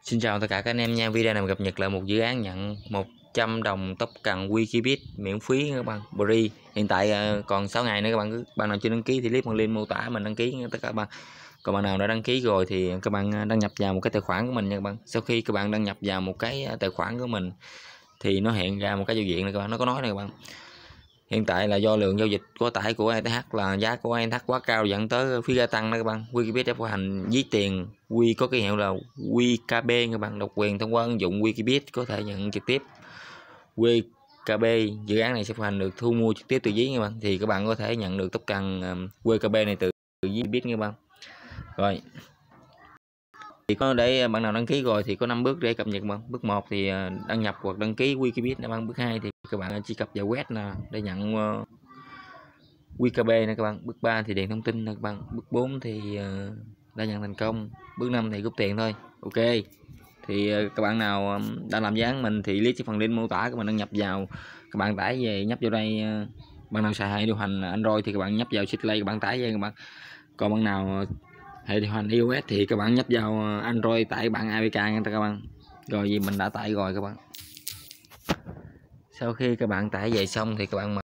Xin chào tất cả các anh em nha. Video này mình cập nhật lại một dự án nhận 100 đồng tóc cần Wikibit miễn phí các bạn, free. Hiện tại còn 6 ngày nữa các bạn. Bạn nào chưa đăng ký thì click bằng link mô tả mình đăng ký tất cả các bạn. Còn bạn nào đã đăng ký rồi thì các bạn đăng nhập vào một cái tài khoản của mình nha các bạn. Sau khi các bạn đăng nhập vào một cái tài khoản của mình thì nó hiện ra một cái giao diện này các bạn, nó có nói này các bạn. Hiện tại là do lượng giao dịch quá tải của ETH là giá của ETH quá cao dẫn tới phí gia tăng đó các bạn. Wikibit đã phát hành ví tiền Wi có ký hiệu là WKB các bạn, độc quyền thông qua ứng dụng Wikibit có thể nhận trực tiếp. WKB dự án này sẽ phát hành được thu mua trực tiếp từ ví các bạn, thì các bạn có thể nhận được token WKB này từ ví Wikibit các bạn. Rồi thì có để bạn nào đăng ký rồi thì có 5 bước để cập nhật bạn. Bước 1 thì đăng nhập hoặc đăng ký Wikibit các bạn. Bước 2 thì các bạn truy cập vào web nè để nhận WKB nè các bạn. Bước 3 thì điền thông tin nè các bạn. Bước 4 thì đã nhận thành công. Bước 5 thì rút tiền thôi. Ok. Thì các bạn nào đã làm dự án mình thì click phần link mô tả, các bạn đăng nhập vào, các bạn tải về nhấp vào đây. Bạn nào xài hệ điều hành Android thì các bạn nhấp vào Play, các bạn tải về các bạn. Còn bạn nào hệ điều hành iOS thì các bạn nhấp vào Android tải bản APK nha các bạn. Rồi vì mình đã tải rồi các bạn. Sau khi các bạn tải về xong thì các bạn mở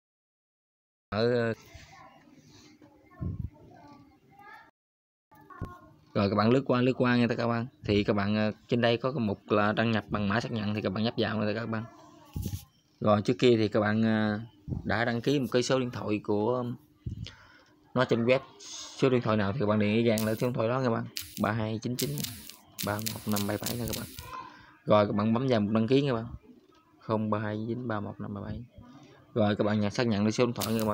rồi các bạn lướt qua nha các bạn. Thì các bạn trên đây có cái mục là đăng nhập bằng mã xác nhận thì các bạn nhấp vào rồi các bạn. Rồi trước kia thì các bạn đã đăng ký một cái số điện thoại của nó trên web, số điện thoại nào thì các bạn điền ý gan là số điện thoại đó các bạn, 3299 31577 nha các bạn. Rồi các bạn bấm vào mục đăng ký các bạn, 0329 31577. Rồi các bạn xác nhận được số điện thoại nha các bạn.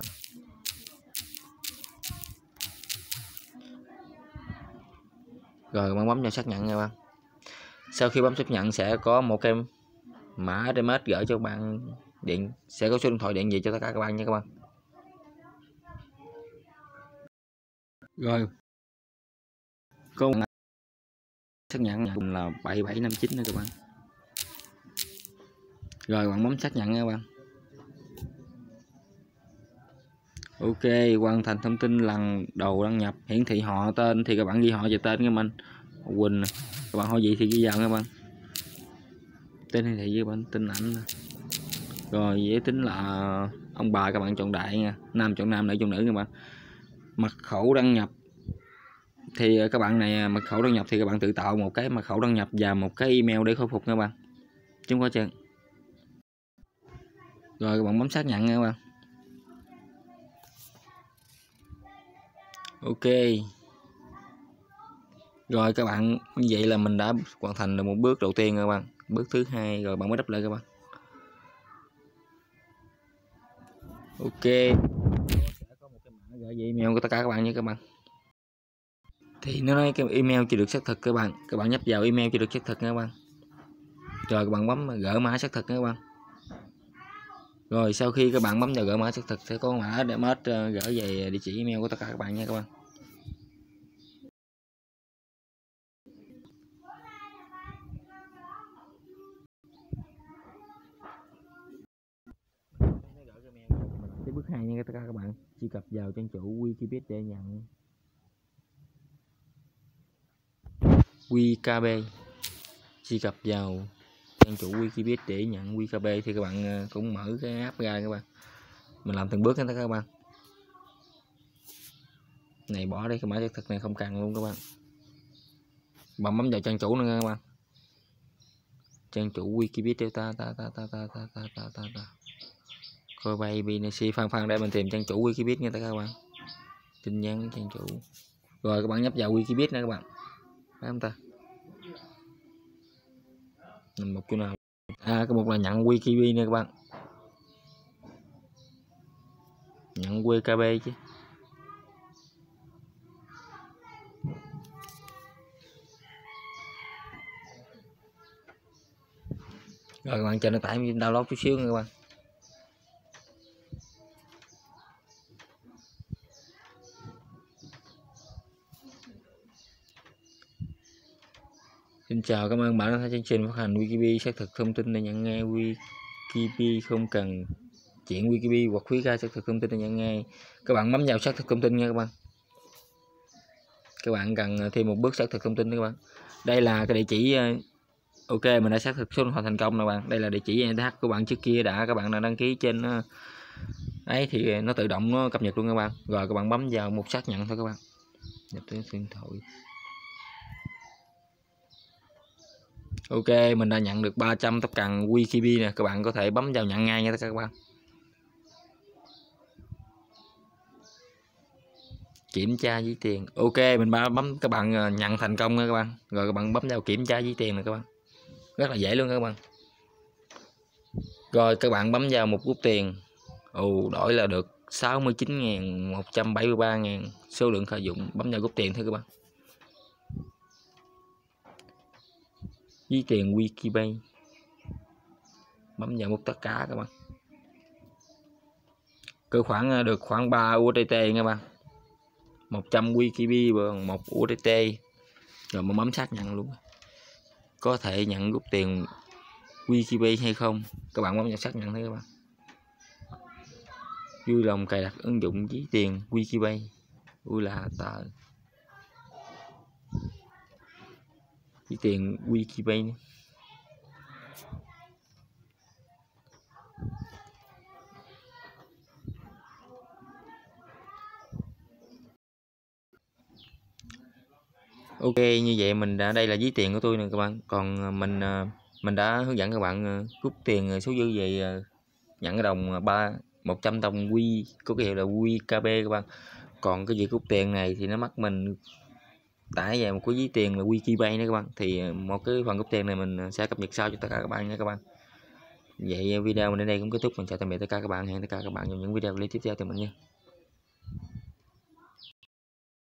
Rồi các bạn bấm vào xác nhận nha các bạn. Sau khi bấm xác nhận sẽ có một cái mã SMS gửi cho các bạn điện, sẽ có số điện thoại điện gì cho tất cả các bạn nha các bạn. Rồi có một xác nhận là 7759 nữa các bạn. Rồi bạn bấm xác nhận nha các bạn. Ok, hoàn thành thông tin lần đầu đăng nhập, hiển thị họ tên thì các bạn ghi họ và tên của mình. Quỳnh, các bạn hỏi gì thì ghi vào các bạn. Tên hiển thị với bạn tin ảnh. Rồi dễ tính là ông bà các bạn chọn đại nha, nam chọn nam, nữ chọn nữ các bạn. Mật khẩu đăng nhập thì các bạn này mật khẩu đăng nhập thì các bạn tự tạo một cái mật khẩu đăng nhập và một cái email để khôi phục các bạn. Chúng có chưa? Rồi các bạn bấm xác nhận nha các bạn. Ok. Rồi các bạn, như vậy là mình đã hoàn thành được một bước đầu tiên các bạn. Bước thứ hai rồi bạn mới đắp lại các bạn. Ok. Sẽ có một cái mã gửi về email của tất cả các bạn nha các bạn. Thì nó nói cái email chưa được xác thực các bạn. Các bạn nhấp vào email chưa được xác thực nha các bạn. Rồi các bạn bấm gỡ mã xác thực nha các bạn. Rồi sau khi các bạn bấm vào gỡ mã xác thực sẽ có mã SMS gửi về địa chỉ email của tất cả các bạn nha các bạn. Cái bước 2 nha tất cả các bạn, truy cập vào trang chủ Wikibit để nhận WKB. Truy cập vào trang chủ Wikibit để nhận WKB thì các bạn cũng mở cái app ra các bạn. Mình làm từng bước hết các bạn. Này bỏ đây, cái mã xác thực này không cần luôn các bạn. Bạn bấm vào trang chủ nữa các bạn. Trang chủ Wikibit ta coi bay BNC phan để mình tìm trang chủ Wikibit nha các bạn. Tin nhắn trang chủ. Rồi các bạn nhấp vào Wikibit nè các bạn. Phải không ta? Một chỗ nào? Cái mục là nhận Wikibit nha các bạn. Nhận WKB chứ. Rồi các bạn chờ nó tải download chút xíu nha các bạn. Xin chào, cảm ơn bạn đã thấy chương trình phát hành Wikibit xác thực thông tin để nhận nghe Wikibit, không cần chuyển Wikibit hoặc khuyến khai xác thực thông tin để nhận nghe. Các bạn bấm vào xác thực thông tin nha các bạn. Các bạn cần thêm một bước xác thực thông tin các bạn. Đây là cái địa chỉ ok, mình đã xác thực số điện thoại thành công nè bạn. Đây là địa chỉ ETH của bạn trước kia các bạn đã đăng ký trên ấy thì nó tự động nó cập nhật luôn các bạn. Rồi các bạn bấm vào một xác nhận thôi các bạn. Nhập số điện thoại. Ok, mình đã nhận được 300 token WKB nè, các bạn có thể bấm vào nhận ngay nha các bạn. Kiểm tra ví tiền. Ok, mình bấm các bạn nhận thành công nha các bạn. Rồi các bạn bấm vào kiểm tra ví tiền nè các bạn. Rất là dễ luôn các bạn. Rồi các bạn bấm vào một rút tiền. Đổi là được 69.173.000 số lượng sử dụng. Bấm vào rút tiền thôi các bạn. Ví tiền Wikibay. Bấm vào mục tất cả các bạn. Cứ khoảng được khoảng 3 USDT nha bạn. 100 Wikibay bằng 1 USDT. Rồi mình bấm xác nhận luôn. Có thể nhận rút tiền Wikibay hay không? Các bạn bấm vào xác nhận thấy các bạn. Vui lòng cài đặt ứng dụng ví tiền Wikibay. Ui là tờ ví tiền Wikibay. Ok, như vậy mình đã, đây là ví tiền của tôi nè các bạn. Còn mình đã hướng dẫn các bạn rút tiền số dư về nhận cái đồng 100 đồng Q có cái hiệu là WKB các bạn. Còn cái việc rút tiền này thì nó mất mình tải về một cái ví tiền là Wikibay nữa các bạn. Thì một cái phần rút tiền này mình sẽ cập nhật sau cho tất cả các bạn nha các bạn. Vậy video mình đến đây cũng kết thúc. Mình chào tạm biệt tất cả các bạn, hẹn tất cả các bạn trong những video clip tiếp theo từ mình nha.